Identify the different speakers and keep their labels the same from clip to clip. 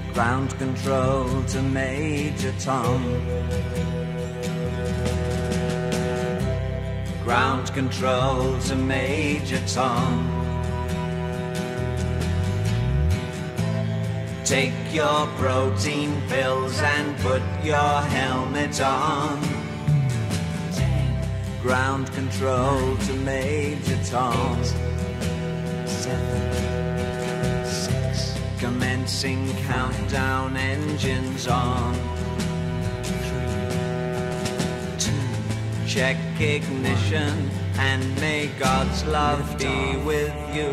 Speaker 1: Ground control to Major Tom. Ground control to Major Tom. Take your protein pills and put your helmet on. Ground control to Major Tom.
Speaker 2: 7, 6.
Speaker 1: Commencing countdown, engines on.
Speaker 2: 3, 2.
Speaker 1: Check ignition and may God's love be with you.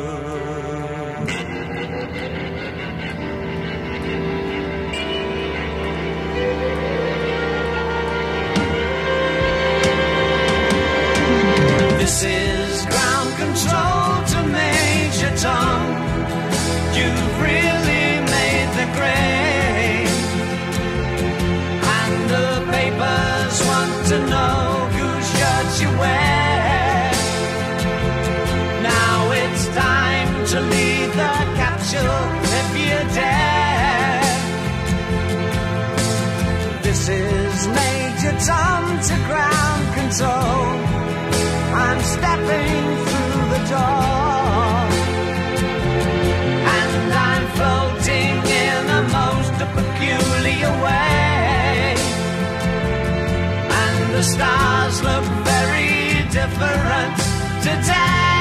Speaker 1: This is ground control to Major Tom. You've really made the grade, and the papers want to know whose shirts you wear. Now it's time to leave the capsule if you dare. This is Major Tom to ground control. I'm stepping through the door, and I'm floating in a most peculiar way, and the stars look very different today.